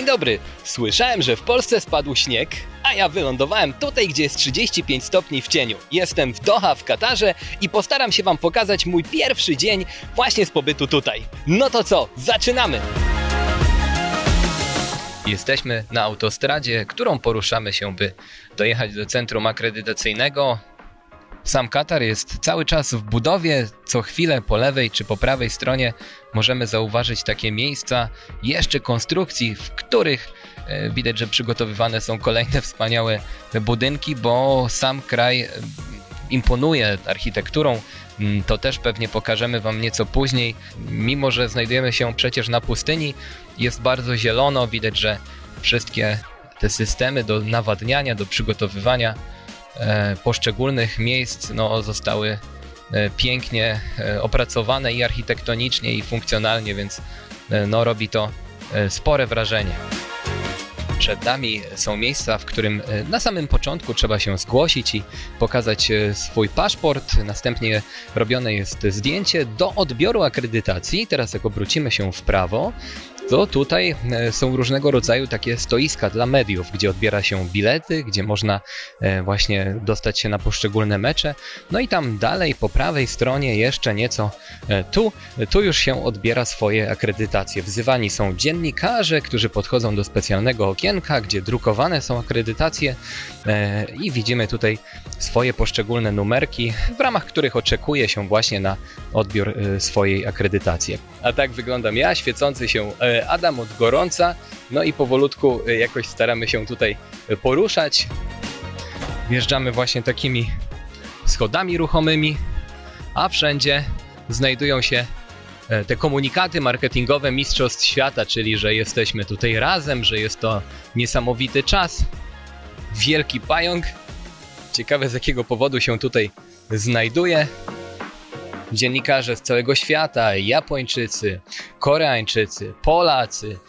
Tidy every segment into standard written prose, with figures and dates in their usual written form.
dobry! Słyszałem, że w Polsce spadł śnieg, a ja wylądowałem tutaj, gdzie jest 35 stopni w cieniu. Jestem w Doha w Katarze i postaram się wam pokazać mój pierwszy dzień właśnie z pobytu tutaj. No to co, zaczynamy! Jesteśmy na autostradzie, którą poruszamy się, by dojechać do centrum akredytacyjnego. Sam Katar jest cały czas w budowie, co chwilę po lewej czy po prawej stronie możemy zauważyć takie miejsca jeszcze konstrukcji, w których widać, że przygotowywane są kolejne wspaniałe budynki, bo sam kraj imponuje architekturą. To też pewnie pokażemy wam nieco później. Mimo że znajdujemy się przecież na pustyni, jest bardzo zielono, widać, że wszystkie te systemy do nawadniania, do przygotowywania poszczególnych miejsc zostały pięknie opracowane i architektonicznie, i funkcjonalnie, więc robi to spore wrażenie. Przed nami są miejsca, w którym na samym początku trzeba się zgłosić i pokazać swój paszport. Następnie robione jest zdjęcie do odbioru akredytacji. Teraz jak obrócimy się w prawo, to tutaj są różnego rodzaju takie stoiska dla mediów, gdzie odbiera się bilety, gdzie można właśnie dostać się na poszczególne mecze. No i tam dalej po prawej stronie jeszcze nieco tu już się odbiera swoje akredytacje. Wzywani są dziennikarze, którzy podchodzą do specjalnego okienka, gdzie drukowane są akredytacje i widzimy tutaj swoje poszczególne numerki, w ramach których oczekuje się właśnie na odbiór swojej akredytacji. A tak wyglądam ja, świecący się Adam od gorąca, no i powolutku jakoś staramy się tutaj poruszać. Wjeżdżamy właśnie takimi schodami ruchomymi, a wszędzie znajdują się te komunikaty marketingowe Mistrzostw Świata, czyli że jesteśmy tutaj razem, że jest to niesamowity czas. Wielki pająk, ciekawe z jakiego powodu się tutaj znajduje. Dziennikarze z całego świata, Japończycy, Koreańczycy, Polacy,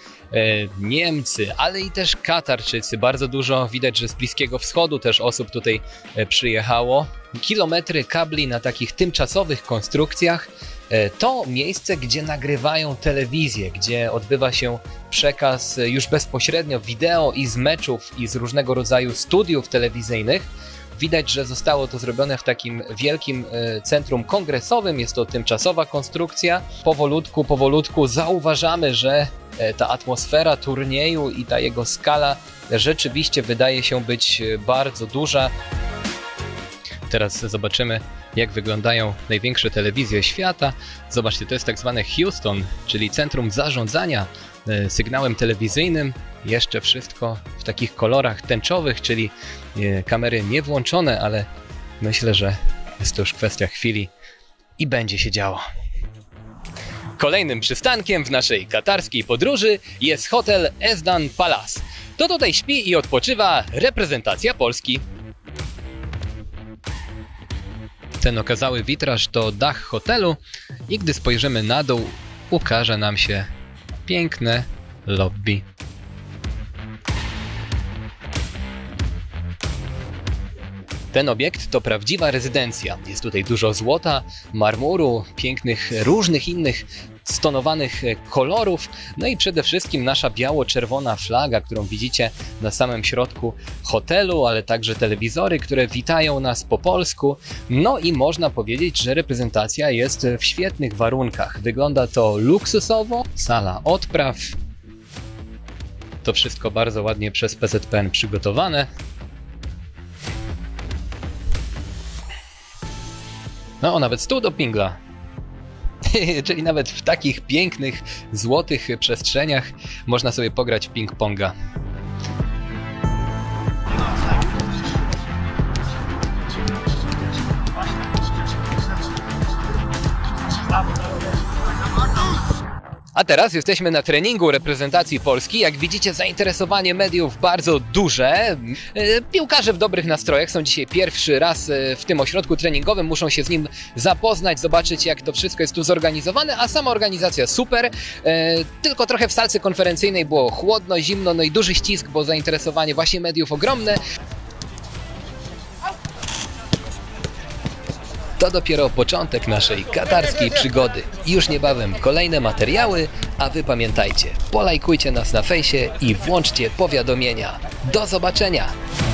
Niemcy, ale i też Katarczycy. Bardzo dużo widać, że z Bliskiego Wschodu też osób tutaj przyjechało. Kilometry kabli na takich tymczasowych konstrukcjach. To miejsce, gdzie nagrywają telewizję, gdzie odbywa się przekaz już bezpośrednio wideo i z meczów, i z różnego rodzaju studiów telewizyjnych. Widać, że zostało to zrobione w takim wielkim centrum kongresowym. Jest to tymczasowa konstrukcja. Powolutku zauważamy, że ta atmosfera turnieju i ta jego skala rzeczywiście wydaje się być bardzo duża. Teraz zobaczymy, jak wyglądają największe telewizje świata. Zobaczcie, to jest tak zwane Houston, czyli centrum zarządzania sygnałem telewizyjnym. Jeszcze wszystko w takich kolorach tęczowych, czyli kamery nie włączone, ale myślę, że jest to już kwestia chwili i będzie się działo. Kolejnym przystankiem w naszej katarskiej podróży jest hotel Ezdan Palace. To tutaj śpi i odpoczywa reprezentacja Polski. Ten okazały witraż to dach hotelu i gdy spojrzymy na dół, ukaże nam się piękne lobby. Ten obiekt to prawdziwa rezydencja. Jest tutaj dużo złota, marmuru, pięknych, różnych innych stonowanych kolorów, no i przede wszystkim nasza biało-czerwona flaga, którą widzicie na samym środku hotelu, ale także telewizory, które witają nas po polsku. No i można powiedzieć, że reprezentacja jest w świetnych warunkach. Wygląda to luksusowo, sala odpraw. To wszystko bardzo ładnie przez PZPN przygotowane. No, nawet stół do pingla. Czyli nawet w takich pięknych, złotych przestrzeniach można sobie pograć w ping-ponga. A teraz jesteśmy na treningu reprezentacji Polski. Jak widzicie, zainteresowanie mediów bardzo duże. Piłkarze w dobrych nastrojach są dzisiaj pierwszy raz w tym ośrodku treningowym. Muszą się z nim zapoznać, zobaczyć, jak to wszystko jest tu zorganizowane, a sama organizacja super. Tylko trochę w salce konferencyjnej było chłodno, zimno, no i duży ścisk, bo zainteresowanie właśnie mediów ogromne. To dopiero początek naszej katarskiej przygody. Już niebawem kolejne materiały, a wy pamiętajcie, polajkujcie nas na fejsie i włączcie powiadomienia. Do zobaczenia!